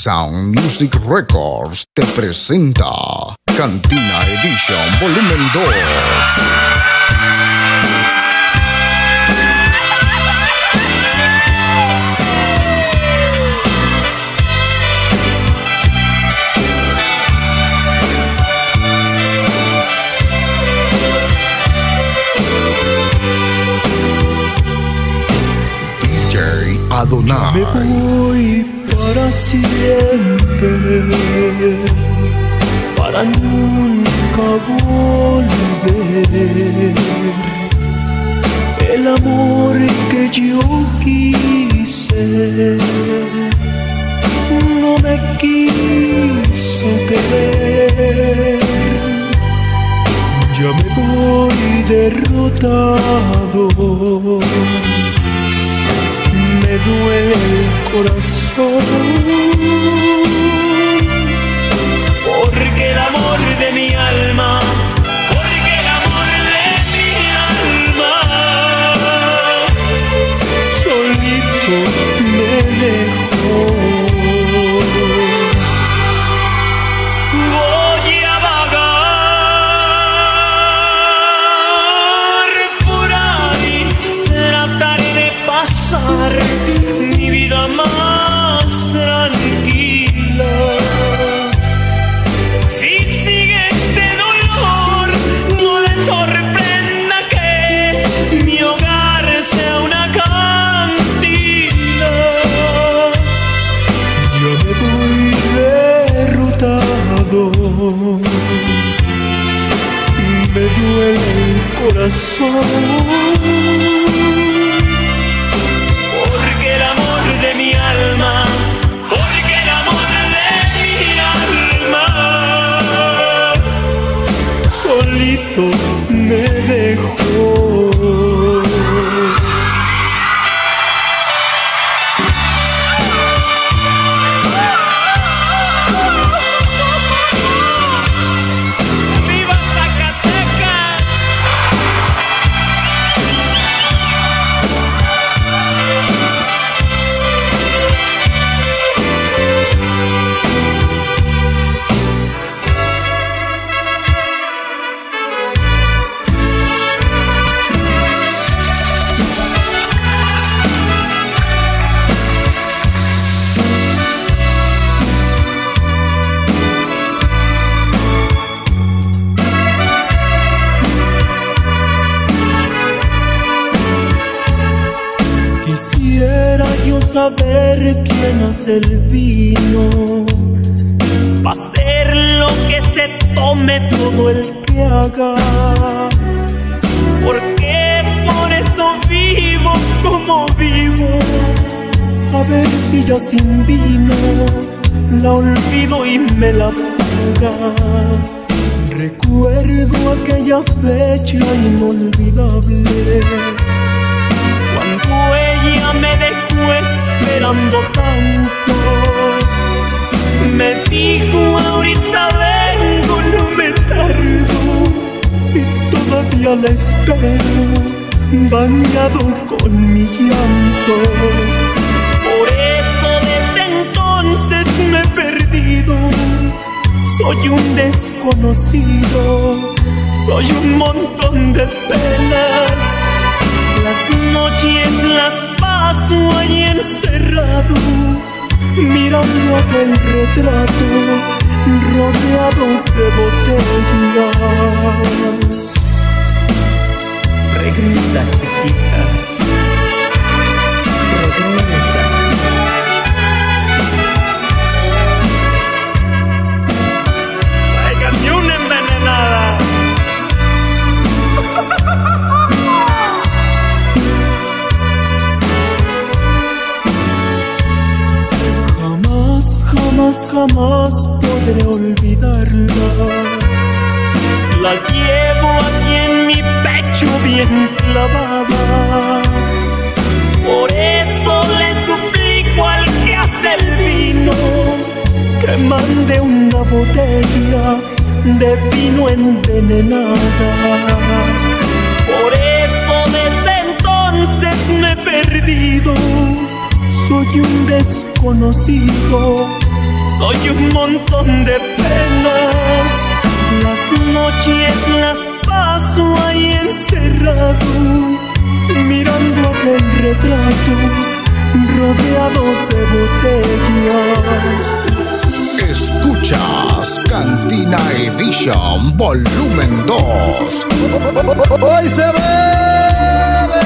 Sound Music Records te presenta Cantina Edition Volumen 2. Adonai. Me voy para siempre, para nunca volver. El amor que yo quise no me quiso querer. Ya me voy derrotado, me duele el corazón, porque el amor de mi alma, porque el amor de mi alma, solito me dejó. Voy a vagar por ahí, trataré de pasar mi vida más tranquila. Si sigue este dolor, no le sorprenda que mi hogar sea una cantina. Yo me voy derrotado, me duele el corazón, de mi alma, porque el amor de mi alma solito me dejó. ¡Viva Zacatecas! Quisiera yo saber quién hace el vino, pa' hacer lo que se tome todo el que haga, porque por eso vivo como vivo. A ver si ya sin vino la olvido y me la paga. Recuerdo aquella fecha inolvidable, cuando ella me dejó esperando tanto. Me dijo: ahorita vengo, no me tardo, y todavía la espero, bañado con mi llanto. Por eso desde entonces me he perdido, soy un desconocido, soy un montón de penas. Las noches las paso ahí encerrado, mirando aquel retrato rodeado de botellas. Regresa, chiquita, regresa. Tráigame una envenenada. Jamás podré olvidarla. La llevo aquí en mi pecho bien clavada. Por eso le suplico al que hace el vino que mande una botella de vino envenenada. Por eso desde entonces me he perdido, soy un desconocido, soy un montón de penas. Las noches las paso ahí encerrado, mirando aquel retrato rodeado de botellas. Escuchas Cantina Edition Volumen 2. ¡Hoy se bebe!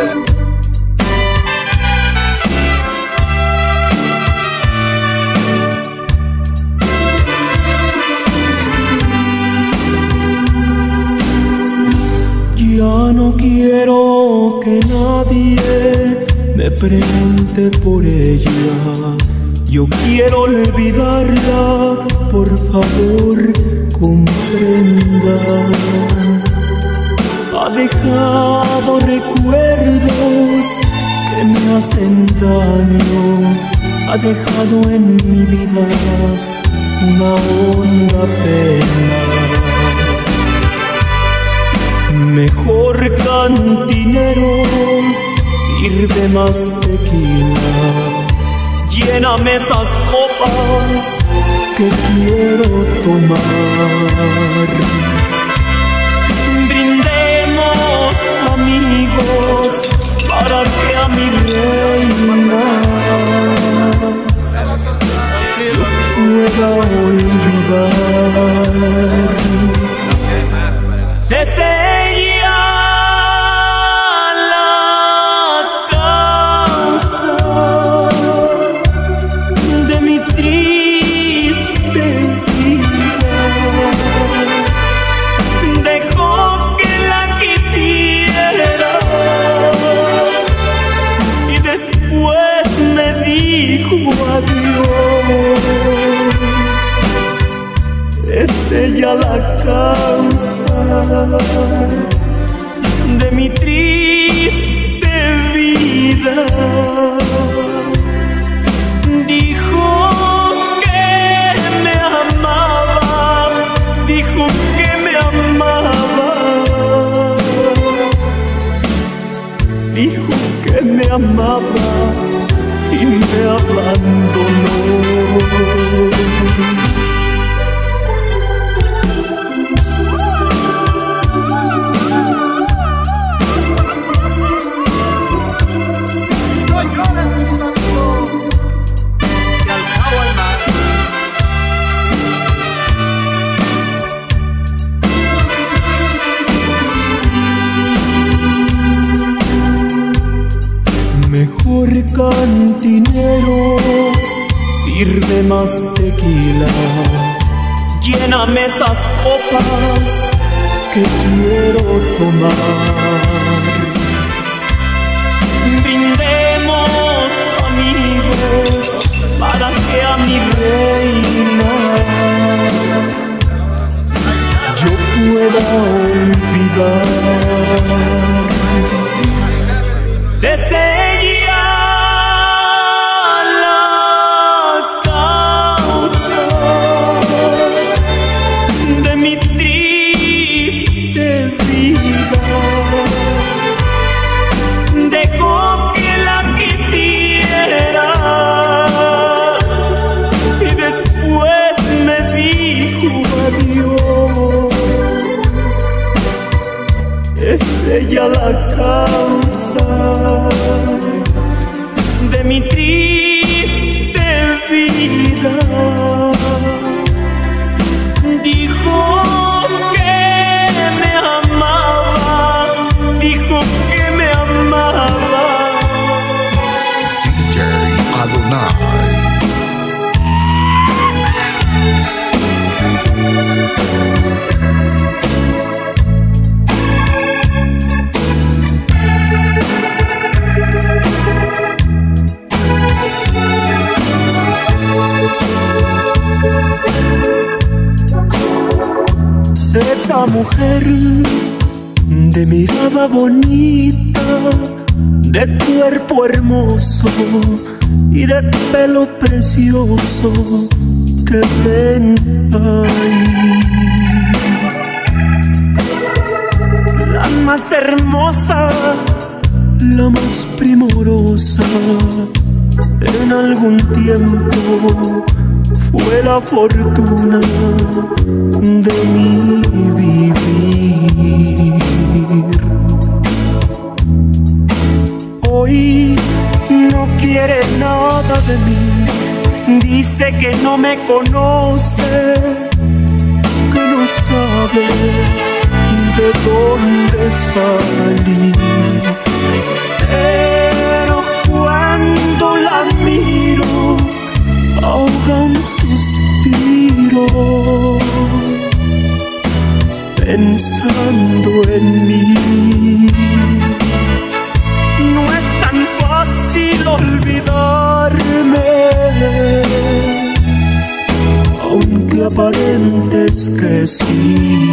Ya no quiero que nadie me pregunte por ella. Yo quiero olvidarla, por favor, comprenda. Ha dejado recuerdos que me hacen daño. Ha dejado en mi vida una honda pena. Mejor cantinero, sirve más tequila. Lléname esas copas que quiero tomar. Brindemos, amigos, para que a mi reina yo pueda olvidar. Es ella la causa de mi triste vida. Dejó que la quisiera y después me dijo adiós. Es ella la causa de mi triste vida. Dijo que me amaba, dijo que me amaba, dijo que me amaba y me abandonó. Mejor cantinero, sirve más tequila. Lléname esas copas que quiero tomar. Brindemos, amigos, para que a mi reina yo pueda olvidar. Es ella la causa de mi triste vida. Dejó que la quisiera y después me dijo adiós. Es ella la causa de mi triste vida. Dijo que me amaba, dijo que me amaba. DJ Adonai. Esa mujer de mirada bonita, de cuerpo hermoso y de pelo precioso que ven ahí. La más hermosa, la más primorosa, en algún tiempo fue la fortuna de mi vivir. Hoy no quiere nada de mí, dice que no me conoce, que no sabe de dónde salí. Pero cuando la miro, ahoga un suspiro, pensando en mí. No es tan fácil olvidarme, aunque aparentes que sí.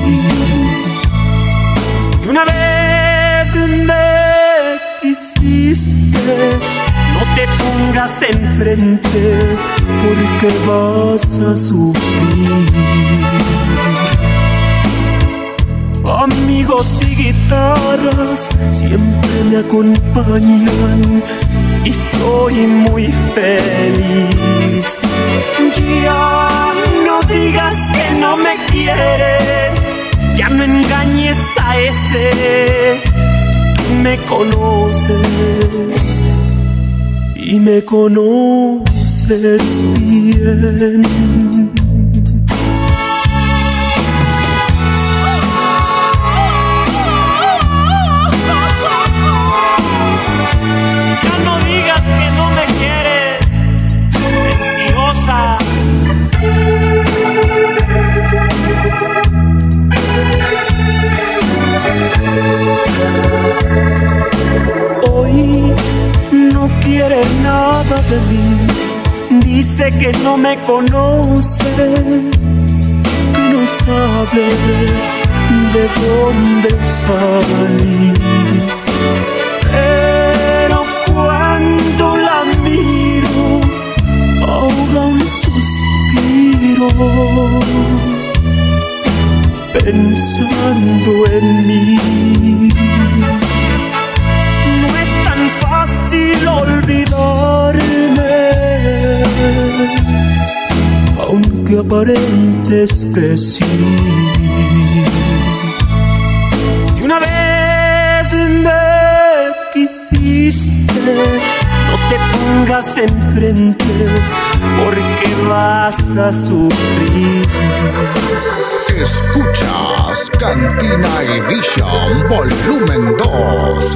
Si una vez me quisiste, no te pongas enfrente, porque vas a sufrir. Amigos y guitarras siempre me acompañan y soy muy feliz. Ya no digas que no me quieres, ya no engañes a ese. Me conoces y me conoces bien. Ya no digas que no me quieres, mentirosa. Hoy no quiere nada de mí, dice que no me conoce, que no sabe de dónde salí. Pero cuando la miro, ahoga un suspiro, pensando en mí. No es tan fácil olvidarme, aunque aparentes que sí. Si una vez me quisiste, no te pongas enfrente, porque vas a sufrir. Escuchas Cantina Edition Volumen 2.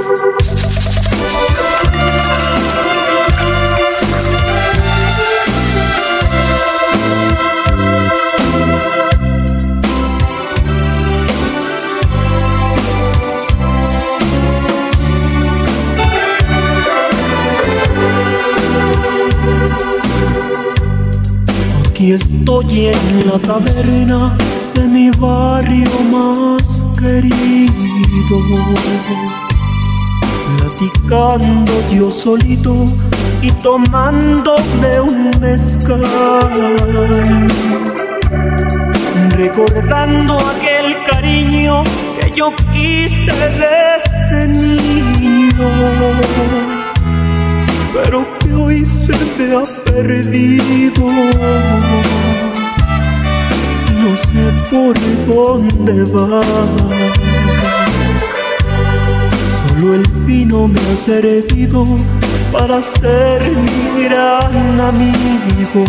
Aquí estoy en la taberna de mi barrio más querido, platicando yo solito y tomándome un mezcal, recordando aquel cariño que yo quise desde niño, pero que hoy se me ha perdido. No sé por dónde va, solo el vino me ha servido para ser mi gran amigo.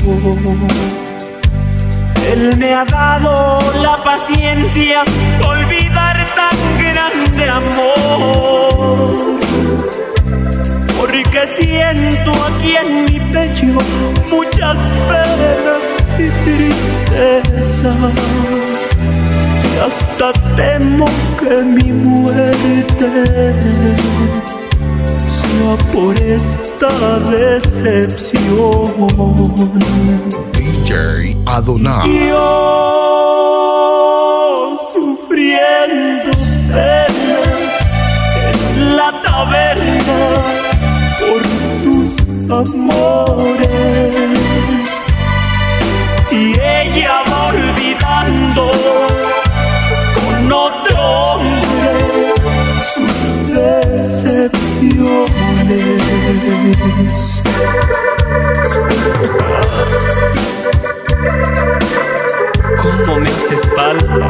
Él me ha dado la paciencia de olvidar tan grande amor, porque siento aquí en mi pecho muchas penas y tristezas, y hasta temo que mi muerte sea por esta decepción. DJ Adonai. Yo sufriendo penas en la taberna por sus amores, y ella va olvidando con otro hombre sus decepciones. Escala.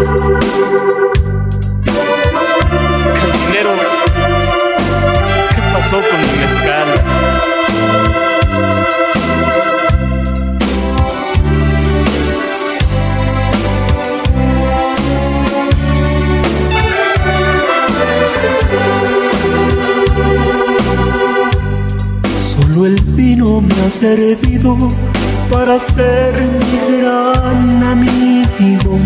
Cantinero, ¿qué pasó con mi mezcal? Solo el vino me ha servido para ser mi gran amigo.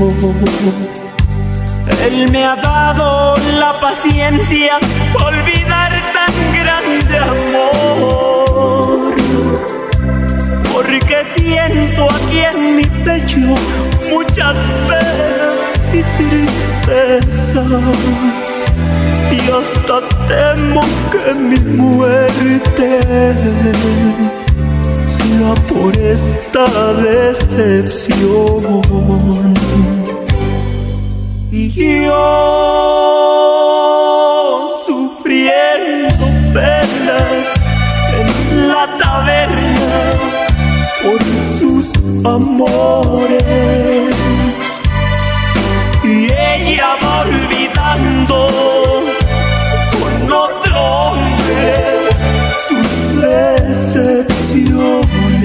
Él me ha dado la paciencia para olvidar tan grande amor. Porque siento aquí en mi pecho muchas penas y tristezas, y hasta temo que mi muerte sea por esta decepción. Y yo sufriendo penas en la taberna por sus amores, y ella va olvidando con otro hombre sus decepciones.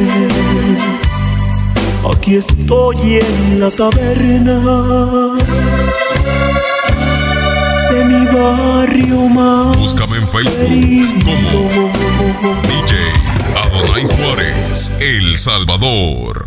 Aquí estoy en la taberna de mi barrio más. Búscame en Facebook como DJ Adonai Juárez, El Salvador.